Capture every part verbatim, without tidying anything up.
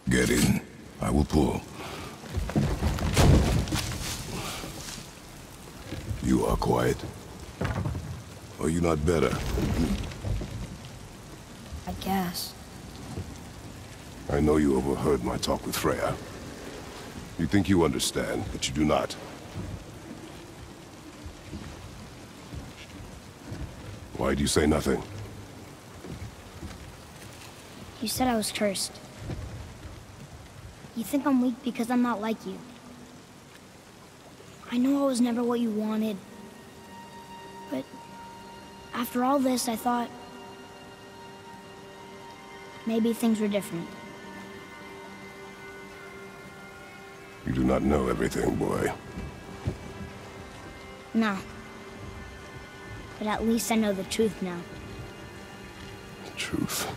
Get in. I will pull. You are quiet. Are you not better? I guess. I know you overheard my talk with Freya. You think you understand, but you do not. Why do you say nothing? You said I was cursed. You think I'm weak because I'm not like you. I know I was never what you wanted. But after all this, I thought maybe things were different. You do not know everything, boy. No. But at least I know the truth now. The truth.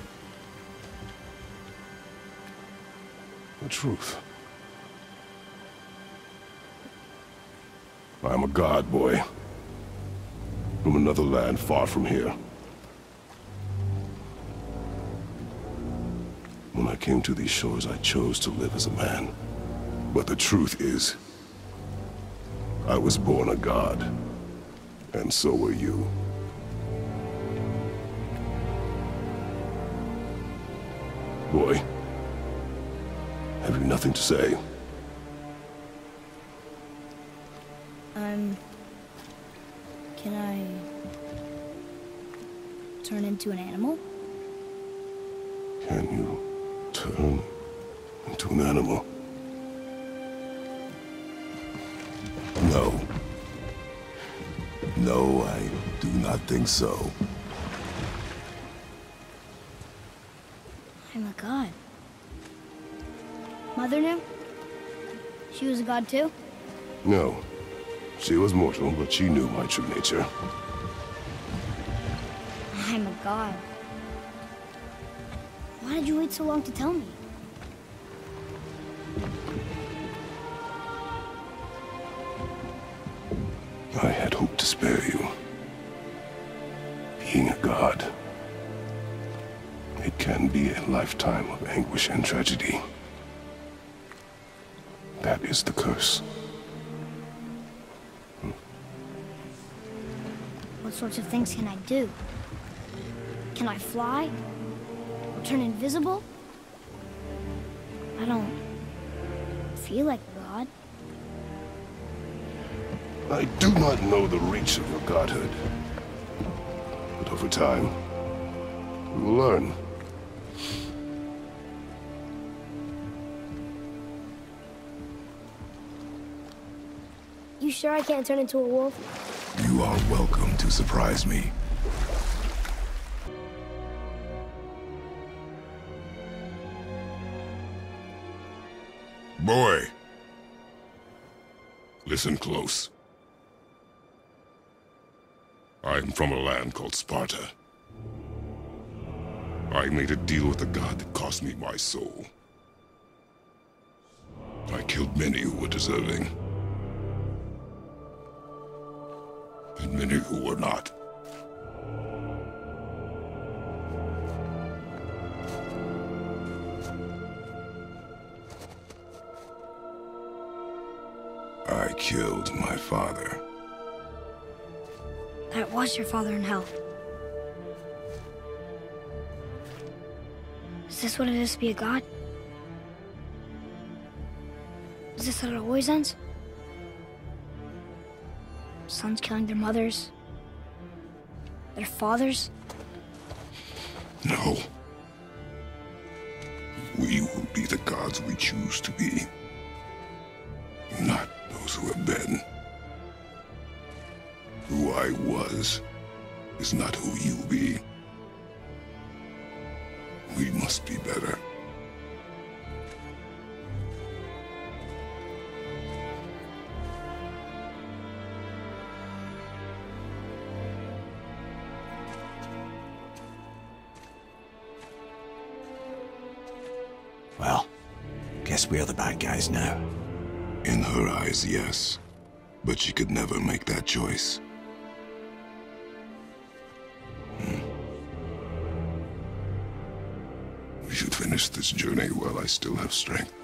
The truth. I am a god, boy. From another land far from here. When I came to these shores, I chose to live as a man. But the truth is, I was born a god. And so were you. Boy, have you nothing to say? Um... Can I... turn into an animal? Can you turn into an animal? No. No, I do not think so. I'm a god. Mother knew? She was a god too? No. She was mortal, but she knew my true nature. I'm a god. Why did you wait so long to tell me? I had hoped to spare you. Being a god, it can be a lifetime of anguish and tragedy. That is the curse. What sorts of things can I do? Can I fly? Or turn invisible? I don't feel like a god. I do not know the reach of your godhood. But over time, we will learn. You sure I can't turn into a wolf? You are welcome to surprise me. Boy, listen close. I am from a land called Sparta. I made a deal with a god that cost me my soul. I killed many who were deserving. And many who were not. I killed my father. That was your father in hell. Is this what it is to be a god? Is this how it always ends? Sons killing their mothers? Their fathers? No. We will be the gods we choose to be. Not those who have been. Who I was is not who you be. We must be better. Well, guess we're the bad guys now. In her eyes, yes. But she could never make that choice. Hmm. We should finish finish this journey while I still have strength.